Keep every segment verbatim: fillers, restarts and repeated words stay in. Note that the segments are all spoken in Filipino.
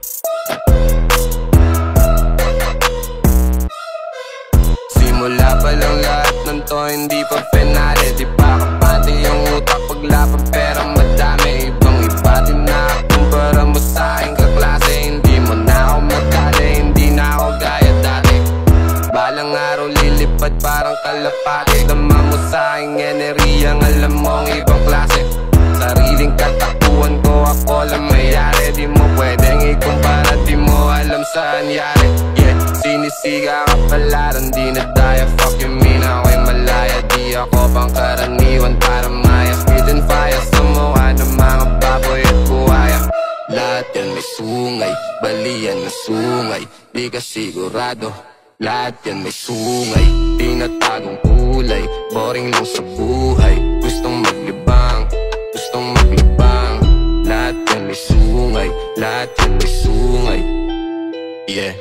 Simula pa lang lahat ng to, hindi pa finale. Di pa kapante yung utak paglapan, pera madami. Ibang iba din na kumpara mo sa aking kaklase. Hindi mo na ako magkali, hindi na ako gaya dati. Balang araw lilipad parang kalapati. Dama mo sa aking enerhiyang alam mong ibang klase. Sariling katakuan ko, ako lang mayari. Di mo pwedeng ikumpara, di mo alam saan yari. Yeah, sinisiga ka palaran, di na daya. Fuck you mean, ako'y malaya. Di ako pang karaniwan para maya. Speed and fire sa mukha ng mga baboy at buhaya. Lahat yan may sungay, balian na sungay. Di ka sigurado, lahat yan may sungay. Tinatagong kulay, boring lang sa buhay. Gustong maglibang, gustong maglibang. Lahat yan may sungay, lahat yan may sungay. Yeah.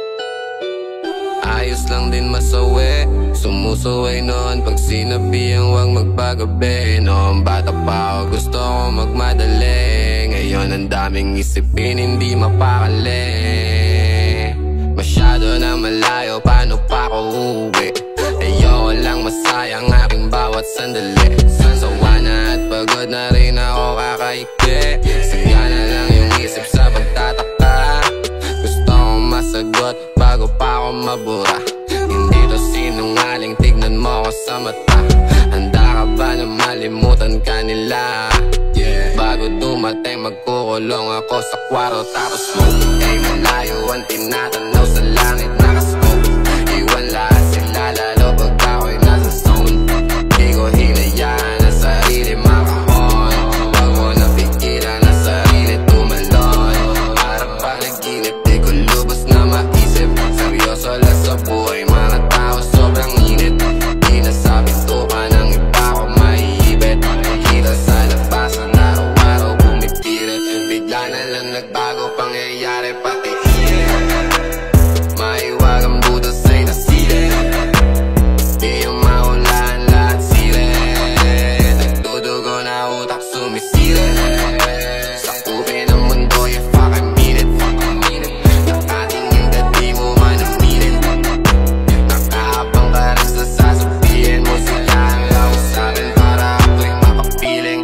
Ayos lang din masawi, sumusuway noon pag sinabihang huwag magpagabi. Noong bata pa ako gusto ko magmadali. Ngayon ang daming isipin, hindi mapakali. Masyado na malayo, paano pa ako uuwi? Ayoko lang masayang aking bawat sandali. Sawa na at pagod na rin ako kakaikli. Saya na lang yung isip sa pagtataka. Gusto kong masagot bago pa ako mabura. Hindi to sinungaling, tignan mo ko sa mata. Handa ka ba na malimutan ka nila? Yeah. Bago dumating magkukulong ako sa kwarto. Tapos smoke, ay malayo ang tinatanaw sa langit nakasmoke. Iwan lahat sila lalo pag ako'y nasa zone. Di ko hinayaan ang sarili makahon. Wag mo na pigilan ang sarili tumalon. Para panaginip, di ko lubos na maisip. Seryoso lang sa buhay, mga tao sobrang init. Di nasabi to ka ng iba ko maiibit. Kita sa labasan, araw-araw bumipilit. Bigla na lang nagbago, pangyayari pati init. Maiwag ang butas ay nasilip. Di yung maulaan lahat silip. Nagdudugo na utak sumisilip. Sakupin ang mundo, you fucking mean it. Nakatingin ka di mo man aminin. Nakaabang ka rin sa sasabihin mo. Sila ang lang sa'kin para ako'y makapiling.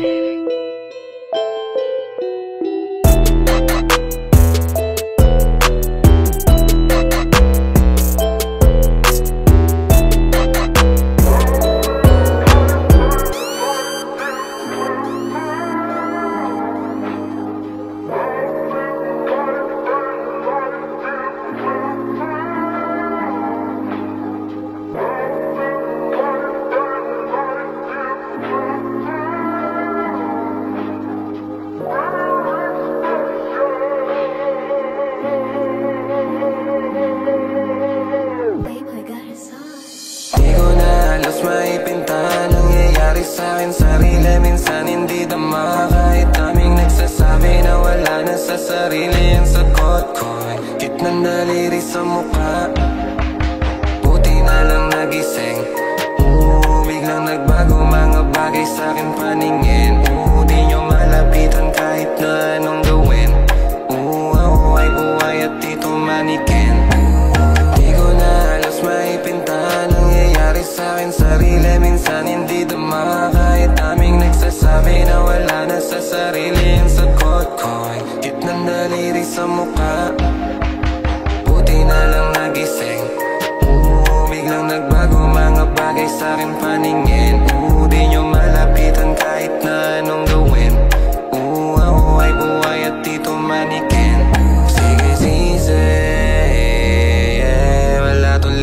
Di ko na halos maipinta, nangyayari sa'kin sarili. Minsan hindi dama, kahit daming nagsasabi na wala na sa sarili. Ang sagot ko'y hit ng daliri sa mukha. Buti na lang nagising. Oo, biglang nagbago mga bagay sa'kin paningin. Oo, di nyo malapitan kahit na anong gawin. Oo, ako ay buhay at dito manikin. Di ko na halos maipinta, nangyayari sa'kin sarili. Minsan hindi dama, kahit daming nagsasabi na wala na sa sarili. Ang sagot ko'y hit ng daliri sa mukha. Buti na lang nagising. Oo, biglang nagbago mga bagay sa'kin paningin. Oo, di nyo malapitan kahit na anong gawin. Oo, ako ay buhay at dito manikin. Sige, sisi, yeah, wala tong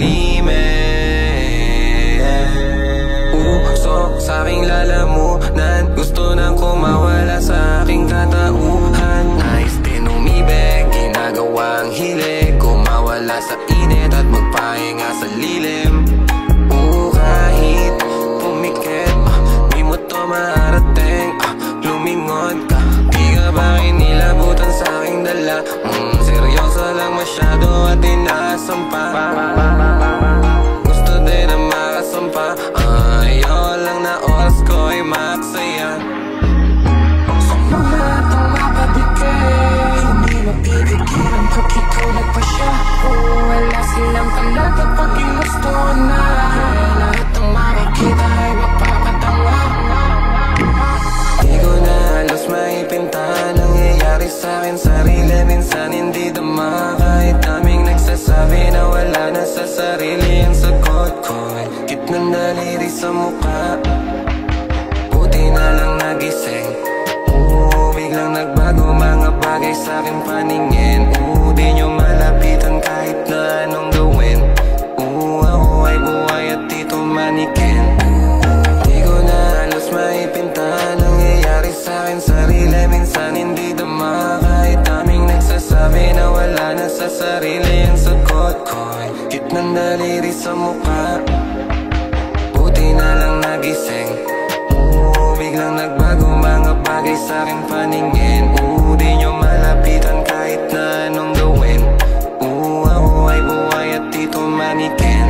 limit. Puso sa'king lalamunan, gusto nang kumawala sa aking katauhan. Nais din umibig, ginagawa ang hilig. Kumawala sa init at magpahinga sa lilim. Oo, kahit pumikit, ah, di mo to maarating. Ah, lumingon ka, di ka ba kinilabutan sa aking dala? Mm, seryoso lang masyado at inasampa. Gusto din na makasampa. Ah, ayaw lang na oras ko ay maksaya. Sa lahat ng mapabigay, hindi mapipigil. minsan hindi dama. Kahit daming nagsasabi na wala na sa sarili ang sagot ko. Kit ng daliri sa mukha, buti na lang nagising. Oo, biglang nagbago mga bagay sa'king paningin. Oo, di nyo malapitan kahit na anong gawin. Oo, ako ay buhay at dito manikin. Di ko na halos maipinta nangyayari sa'kin sarili. Minsan hindi dama. Kahit daming nagsasabi na wala na sa sarili ang sagot ko. Kit ng daliri sa mukha, buti na lang nagising. Oo, biglang nagbago mga bagay sa'king paningin. Oo, di nyo malapitan kahit na anong gawin. Oo, ako ay buhay at dito manikin.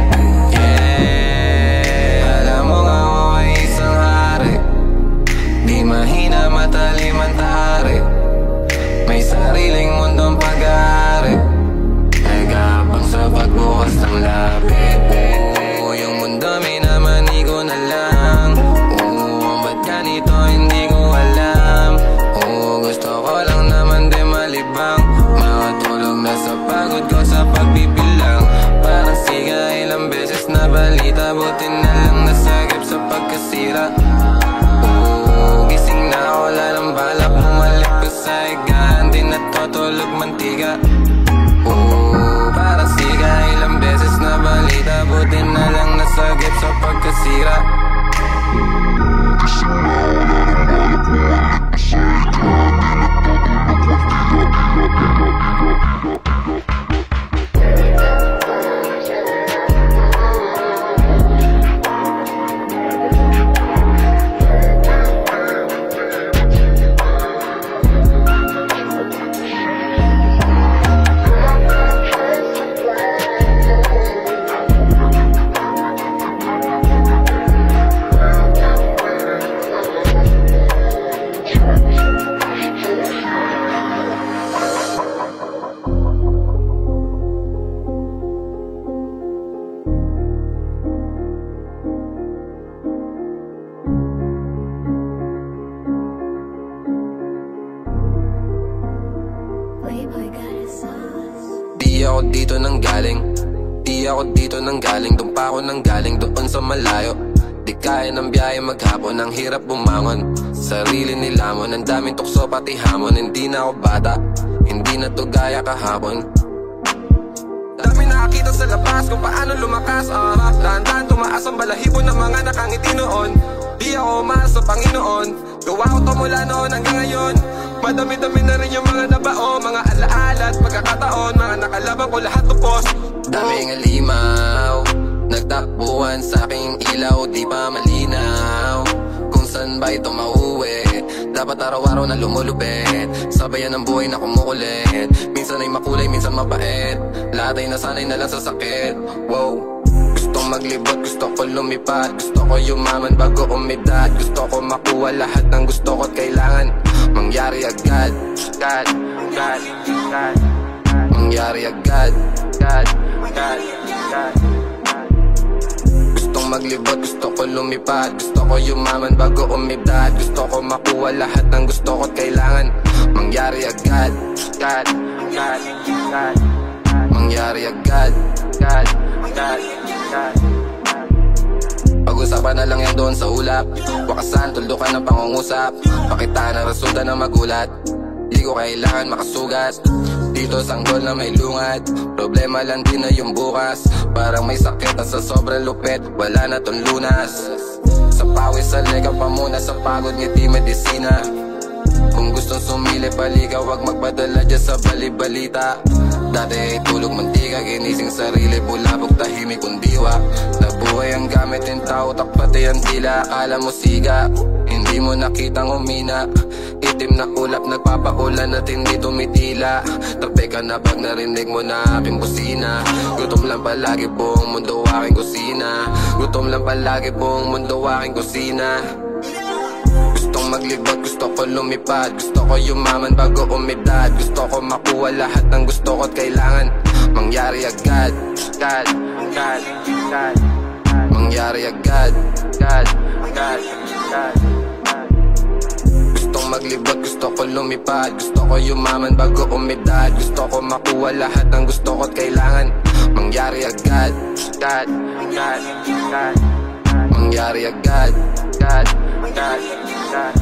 Yeah, alam mo nga ako ay isang hari, di mahina matalim ang tahari. May sariling mundong pag-aari, nag-aabang sa pagbukas ng lapit. Oo, yung mundo minamani ko na lang. Oo, ba't ganito hindi ko alam. Oo, gusto ko lang naman din malibang, makatulog na sa pagod ko sa pagbibilang. Parang siga ilang beses na balita, buti na lang nasagip sa pagkasira. Oo, gising na ako, wala nang balak bumalik ko sa higaan, di natutulog mantika. Oo, parang siga ilang beses na balita, buti na lang nasagip sa pagkasira. Gising na ako, wala nang balak bumalik ko sa higaan, di natutulog mantika. Di ako dito nang galing, di ako dito nang galing. Doon pa ako nang galing, doon sa malayo. Di kaya ng biyahe maghapon, ang hirap bumangon. Sarili nilamon, ang daming tukso pati hamon. Hindi na ako bata, hindi na to gaya kahapon. Dami nakakita sa labas kung paano lumakas, uh, dahan-dahan tumaas ang balahibo ng mga nakangiti noon. Di ako umahal sa Panginoon, gawa ko to mula noon hanggang ngayon. Madami-dami na rin yung mga nabao, mga alaala at pagkakataon, mga nakalaban ko lahat tupos. Daming alimaw, nagtakbuhan sa aking ilaw, di pa malinaw kung saan ba ito mauwi. Dapat araw-araw na lumulupit, sabayan ng buhay na kumukulit. Minsan ay makulay, minsan mabait, lahat ay nasanay na lang sa sakit. Wow, gustong maglibot, gusto ko lumipad, gusto ko yumaman bago umidad. Gusto ko makuha lahat ng gusto ko't kailangan mangyari agad, agad, agad, agad. Mangyari agad, agad, agad, agad. Gustong maglibot, gusto ko lumipad, gusto ko yumaman bago umidad. Gusto ko makuha lahat ng gusto ko't kailangan mangyari agad, agad, agad, agad. Mangyari agad, agad, agad, agad. Pag-usapan na lang yan doon sa ulap, wakasan, tuldukan ng pangungusap, pakita ng resulta na magulat. Di ko kailangan makasugat, dito sanggol na may lungat. Problema lang din na yung bukas, parang may sakit at sa sobrang lupit, wala na tong lunas. Sa pawis sa lega pa muna, sa pagod ngiti medisina. Kung gustong sumili paligaw, wag magpadala dyan sa balibalita. Dati ay tulog mantika, ginising sarili, bulabog tahimik kung diwa. Nabuhay ang gamit ng tao, takpati ang tila. Akala mo siga, hindi mo nakitang umina. Itim na ulap, nagpapaulan at hindi tumitila. Tabi ka na pag narinig mo na aking busina. Gutom lang palagi buong mundo aking kusina. Gutom lang palagi buong mundo aking kusina. Gustong maglibot, gusto ko lumipad, gusto ko yumaman bago umidad. Gusto ko makuha lahat ng gusto ko't kailangan mangyari agad, agad, agad, agad. Mangyari agad, agad, agad, agad. Gustong maglibot, gusto ko lumipad. Gusto ko yumaman bago umidad. Gusto ko makuha lahat ng gusto ko't kailangan mangyari agad. God, God, God. Mangyari agad. God, God, God.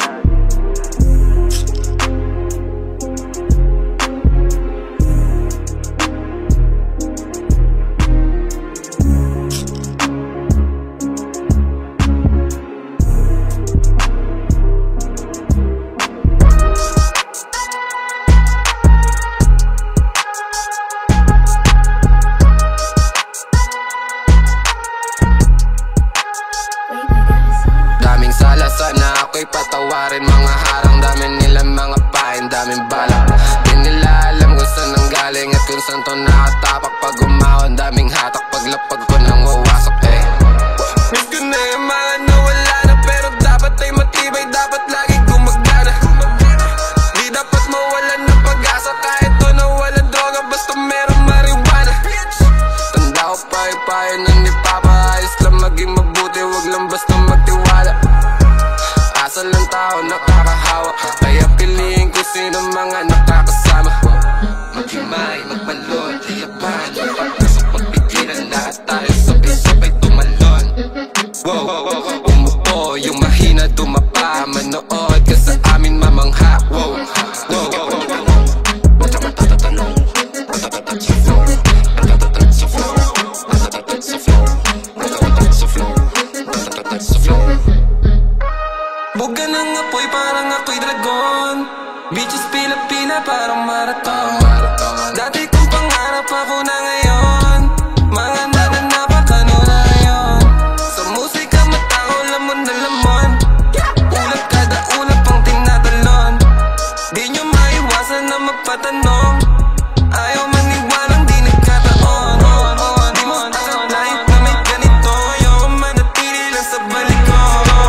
Sana ako'y patawarin, mga harang, dami nilang mga pain, daming balak. Di nila alam kung saan ang galing at kung saan to nakatapak. Pag umahon, daming hatak, paglapag ko nang wawasak eh. Miss ko na yung mga nawala na, pero dapat ay matibay, dapat lagi gumagana. Di dapat mawalan ng pag-asa, kahit to nawalan droga, basta merong marijuana. Tanda ko payo-payo na ni Papa, ayos lang maging mabuti, wag lang basta magtiwala. Asal ng tao nakakahawa, kaya piliin ko sino mga nakakasama. Maghimay, magbalon, laban, pagpasok, pagpigilan, lahat tayo sabay-sabay tumalon. Wow, umupo, yung mahina dumapa, manood ka sa amin mamangha. Wow, wow, matatatanong, matatatat sa floor, matatatat sa floor, matatatat sa floor, matatatat sa floor, matatatat sa floor. Buga ng apoy parang ako'y dragon, beaches pila-pila parang marathon. Dati kong pangarap ako na ngayon, mga nananapakano na yun. Sa musika matao, lamon na lamon, ulat kada ulap pang tinatalon. Di nyo maiwasan na magpatanong, ayaw maniwalang di nagkataon. Di mo akalain na may ganito, yung manatili lang sa balik ko.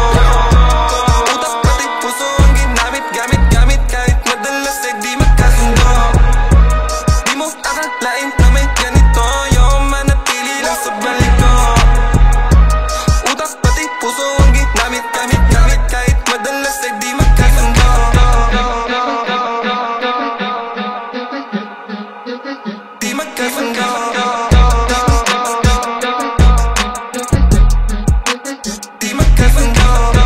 Lain na may ganito, yung manatili lang sa balik ko. Utak pati puso ang ginamit, gamit, gamit, kahit madalas ay di magkasundo. Di magkasundo. Di magkasundo.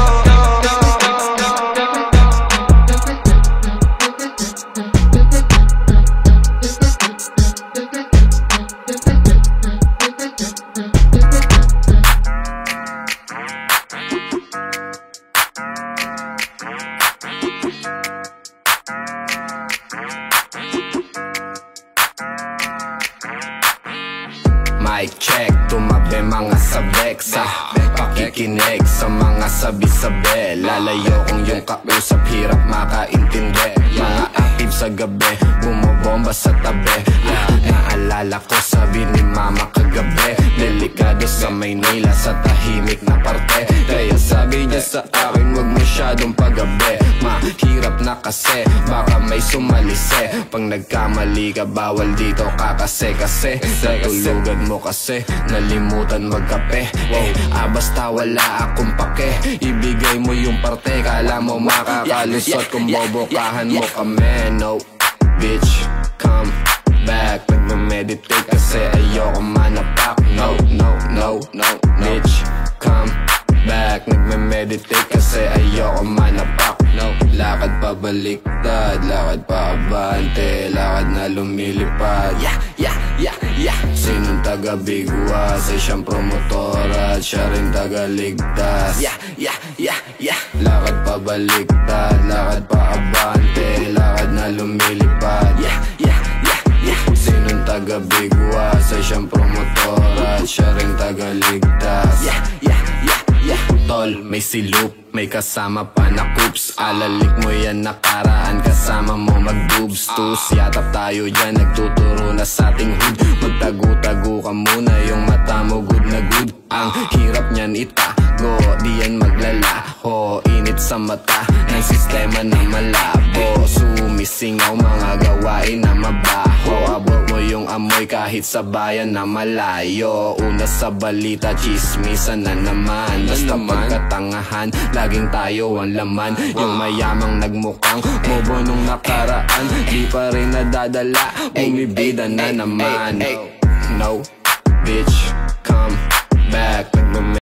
Mic check, tumabi mga sabeksa, pakikinig sa mga sabi-sabi. Lalayo kung yung kausap, hirap makaintindi. Mga active sa gabi, bumobomba sa tabi. Naalala ko sabi ni mama kagabi, delikado sa Maynila sa tahimik na parte. Kaya sabi niya sa akin, wag masyadong paggabi. Mahirap na kasi, baka may sumalise. Pag nagkamali ka, bawal dito kakase-kase. Natulugan mo kasi, nalimutan magkape. Eh, ah basta wala akong pake, ibigay mo yung parte. Kala mo makakalusot kung bobokahan mo kami. No, bitch, come back. Nagme-meditate kasi ayoko manapak. No, no, no, no, bitch, come back. Nagme-meditate kasi ayoko manapak. No, lakad pa baliktad, lakad pa abante, lakad na lumilipad. Yeah, yeah, yeah, yeah. Sinong taga-bigwas ay siyang promotor at siya rin taga-ligtas. Yeah, yeah, yeah, yeah. Lakad pa baliktad, lakad pa abante, lakad na lumilipad. Yeah, yeah, yeah, yeah. Sinong taga-bigwas ay siyang promotor at siya rin taga-ligtas. Yeah, yeah, yeah, yeah. Tol, may silup, may kasama pa na coops. Alalik mo yan nakaraan, kasama mo mag-boobs. Tus, yatap tayo dyan, nagtuturo na sa ating hood. Magtago-tago ka muna, yung mata mo good na good. Ang hirap niyan itago, di yan maglalaho. Init sa mata ng sistema na malabo. Sumisingaw mga gawain na mabaho. Abot mo yung amoy kahit sa bayan na malayo. Una sa balita, chismisan na naman. Basta pagkatangahan, laging tayo ang laman. Yung mayamang nagmukhang bobo nung nakaraan, di pa rin nadadala, bumibida na naman. No, bitch, come back.